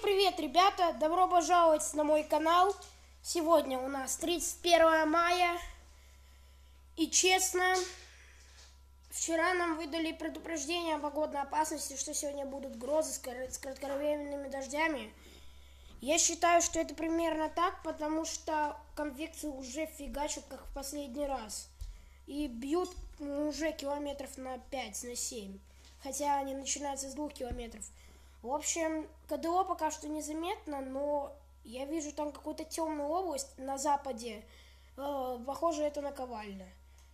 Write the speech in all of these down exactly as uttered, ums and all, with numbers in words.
привет, ребята! Добро пожаловать на мой канал. Сегодня у нас тридцать первое мая. И честно, вчера нам выдали предупреждение о погодной опасности, что сегодня будут грозы с кратковременными дождями. Я считаю, что это примерно так, потому что конвекции уже фигачат, как в последний раз. И бьют уже километров на пять, на семь. Хотя они начинаются с двух километров. В общем, КДО пока что незаметно, но я вижу там какую-то темную область на западе. Э, похоже, это наковальня.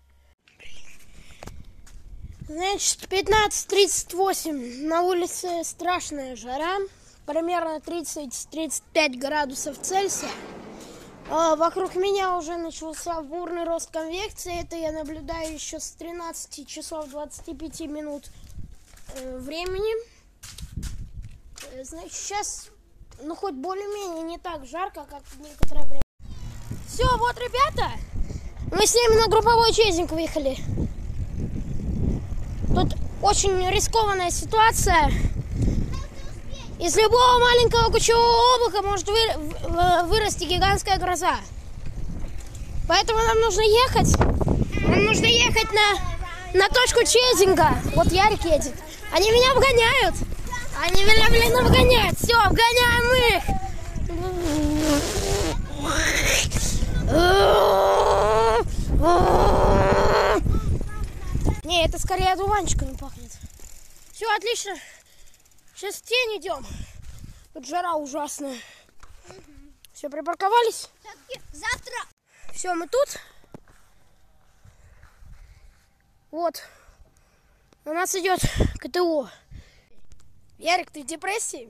Значит, пятнадцать тридцать восемь. На улице страшная жара. Примерно тридцать-тридцать пять градусов Цельсия. Э, вокруг меня уже начался бурный рост конвекции. Это я наблюдаю еще с тринадцати часов двадцати пяти минут э, времени. Значит, сейчас, ну, хоть более-менее не так жарко, как в некоторое время. Все, вот, ребята, мы с ними на групповой чейзинг выехали. Тут очень рискованная ситуация. Из любого маленького кучевого облака может вы, вырасти гигантская гроза. Поэтому нам нужно ехать. Нам нужно ехать на, на точку чейзинга. Вот Ярик едет. Они меня обгоняют. Они меня, блин, обгоняют. Все, обгоняем их. Не, это скорее одуванчиками пахнет. Все, отлично. Сейчас в тень идем. Тут жара ужасная. Все, припарковались? Завтра. Все, мы тут. Вот. У нас идет КТО. Ярик, ты в депрессии?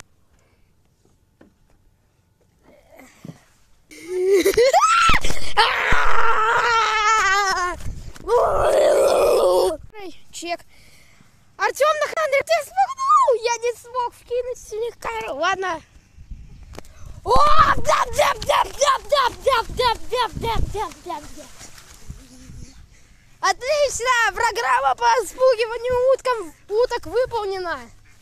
Чек. Артем на камере, ты смогнул! Я не смог вкинуть с них камеру. Ладно. О, да, да, да, да, да, да, да, да, да, да, да, да. Отлично! Программа по спугиванию уткам, уток выполнена.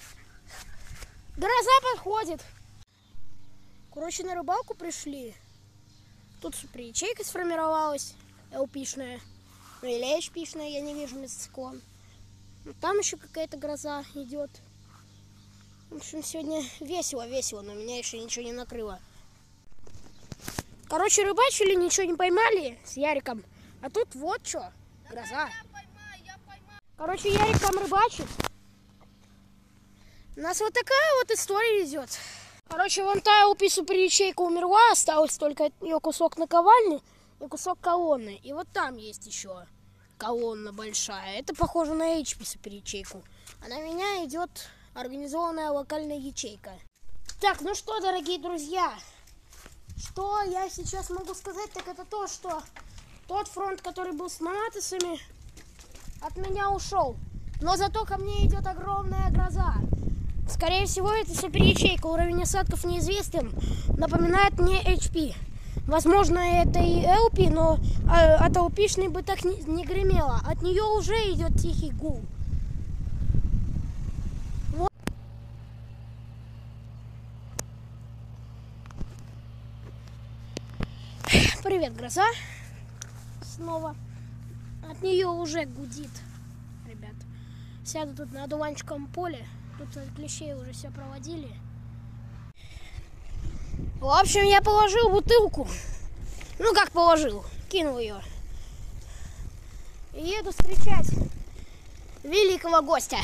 Гроза подходит. Короче, на рыбалку пришли. Тут ячейка сформировалась, эл-пишная. Ну или эйч-пишная, я не вижу вместо стекла. Там еще какая-то гроза идет. В общем, сегодня весело-весело, но меня еще ничего не накрыло. Короче, рыбачили, ничего не поймали с Яриком. А тут вот что, гроза. Я поймаю, я поймаю. Короче, Ярик там рыбачит. У нас вот такая вот история идет. Короче, вон та эл-пи супер ячейка умерла, осталось только от нее кусок наковальни и кусок колонны. И вот там есть еще колонна большая. Это похоже на эйч-пи супер ячейку. А на меня идет организованная локальная ячейка. Так, ну что, дорогие друзья, что я сейчас могу сказать, так это то, что тот фронт, который был с маматосами, от меня ушел. Но зато ко мне идет огромная гроза. Скорее всего, это супер ячейка. Уровень осадков неизвестен. Напоминает мне эйч-пи. Возможно, это и эл-пи, но э, от эл-пишной бы так не, не гремело. От нее уже идет тихий гул. Вот. Привет, гроза. Снова. От нее уже гудит, ребят. Сяду тут на одуванчиковом поле. Тут клещей уже все проводили. В общем, я положил бутылку. Ну, как положил? Кинул ее. И еду встречать великого гостя.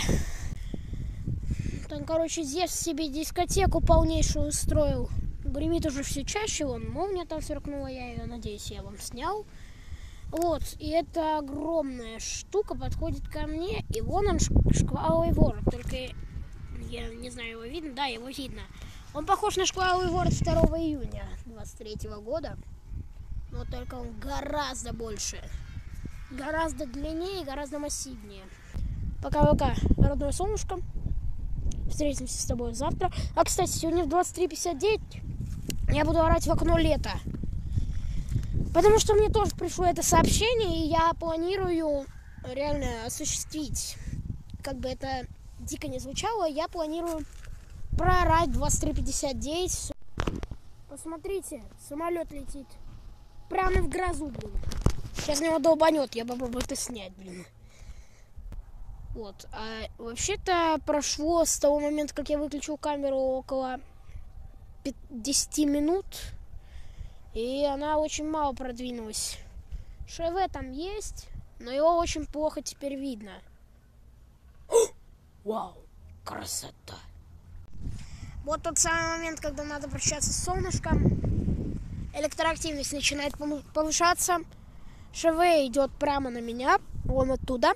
Там, короче, здесь себе дискотеку полнейшую устроил. Гремит уже все чаще. Вон, молния там сверкнула. Я ее, надеюсь, я вам снял. Вот, и эта огромная штука подходит ко мне. И вон он, шкваловый ворот. Только... я не знаю, его видно? Да, его видно. Он похож на шкваловый ворот второго июня двадцать третьего года. Но только он гораздо больше. Гораздо длиннее и гораздо массивнее. Пока-пока, родное солнышко. Встретимся с тобой завтра. А, кстати, сегодня в двадцать три пятьдесят девять я буду орать в окно лето. Потому что мне тоже пришло это сообщение, и я планирую реально осуществить. Как бы это дико не звучало, я планирую проорать двадцать три пятьдесят девять. Посмотрите, самолет летит. Прямо в грозу, блин. Сейчас него долбанет, я попробую это снять, блин. Вот, а вообще-то прошло с того момента, как я выключил камеру, около десяти минут. И она очень мало продвинулась. ШВ там есть, но его очень плохо теперь видно. Вау, красота. Вот тот самый момент, когда надо прощаться с солнышком. Электроактивность начинает повышаться. ШВ идет прямо на меня, вон оттуда.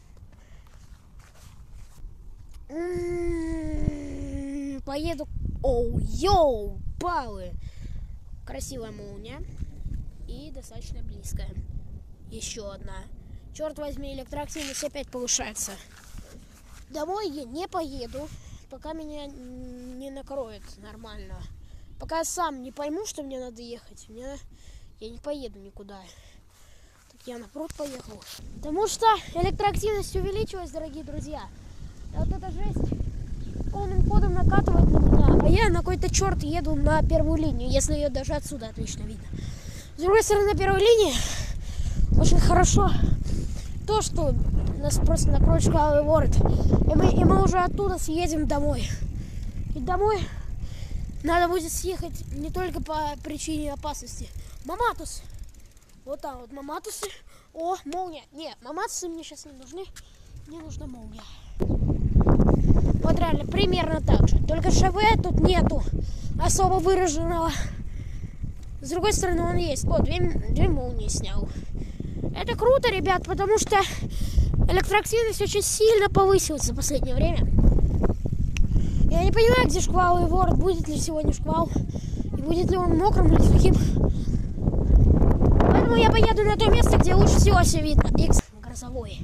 М-м-м, поеду. Оу, йоу, палы. Красивая молния. И достаточно близкая. Еще одна. Черт возьми, электроактивность опять повышается. Домой я не поеду, пока меня не накроет нормально. Пока я сам не пойму, что мне надо ехать, мне... я не поеду никуда. Так я на пруд поехал. Потому что электроактивность увеличилась, дорогие друзья. И вот эта жесть полным ходом накатывает на меня. А я на какой-то черт еду на первую линию, если ее даже отсюда отлично видно. С другой стороны, на первой линии очень хорошо то, что нас просто накроет шкаловый ворот. И мы, и мы уже оттуда съедем домой. И домой надо будет съехать не только по причине опасности. Маматус. Вот там вот маматусы. О, молния. Не, маматусы мне сейчас не нужны. Мне нужна молния. Вот реально, примерно так же. Только ШВ тут нету особо выраженного. С другой стороны, он есть. О, две, две молнии снял. Это круто, ребят, потому что электроактивность очень сильно повысилась за последнее время. Я не понимаю, где шкваловый ворот, будет ли сегодня шквал, и будет ли он мокрым или сухим. Поэтому я поеду на то место, где лучше всего все видно. Икс грозовой.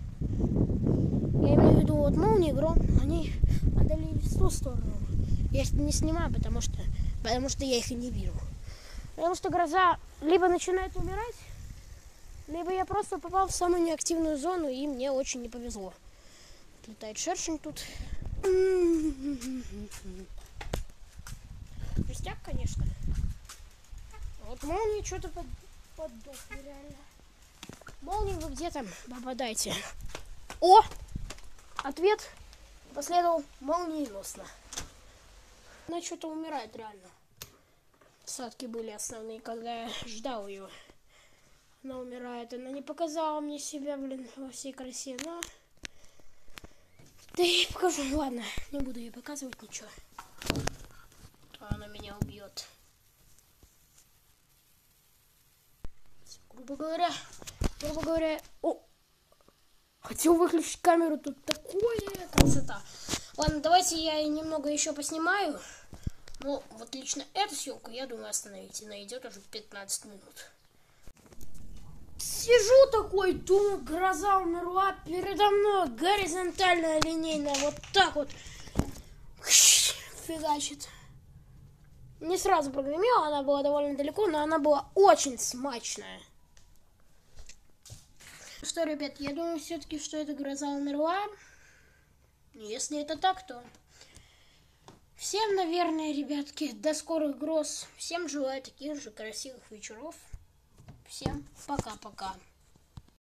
Я имею в виду, вот молнии, гром, они отдалили в ту сторону. Я их не снимаю, потому что, потому что я их и не вижу. Потому что гроза либо начинает умирать, либо я просто попал в самую неактивную зону, и мне очень не повезло. Летает шершень тут. Пустяк, конечно. Вот молнии что-то под, поддохли, реально. Молнии, вы где там попадаете? О! Ответ последовал молниеносно. Она что-то умирает, реально. Садки были основные, когда я ждал ее. Она умирает. Она не показала мне себя, блин, во всей красе, но... Да я ей покажу. Ладно, не буду ей показывать ничего. А она меня убьет. Грубо говоря, грубо говоря... О! Хотел выключить камеру, тут такое красота. Ладно, давайте я немного еще поснимаю. Ну, вот лично эту съемку, я думаю, остановить. Она идет уже пятнадцать минут. Сижу такой, думаю, гроза умерла. Передо мной горизонтальная, линейная, вот так вот фигачит. Не сразу прогремела, она была довольно далеко, но она была очень смачная. Что, ребят, я думаю все-таки, что эта гроза умерла. Если это так, то... Всем, наверное, ребятки, до скорых гроз. Всем желаю таких же красивых вечеров. Всем пока-пока.